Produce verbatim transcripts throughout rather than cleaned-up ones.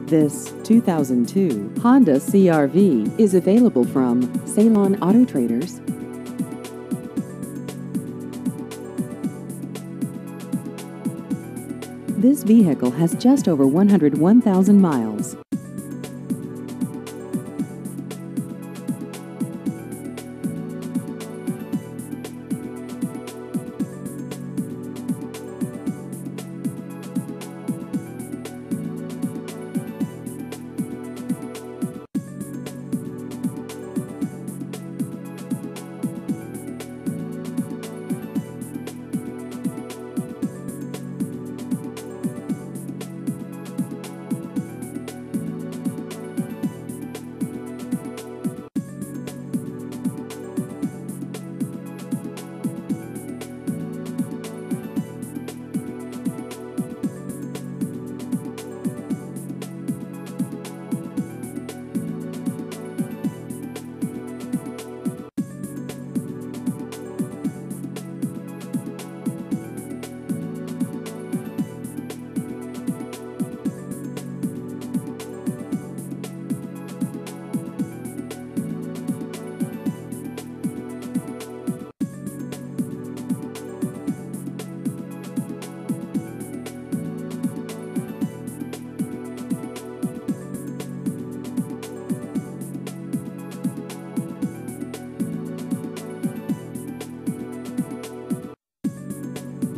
This two thousand two Honda C R V is available from Ceylon Auto Traders. This vehicle has just over one hundred one thousand miles.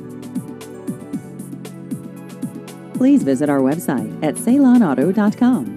Please visit our website at ceylon auto dot com.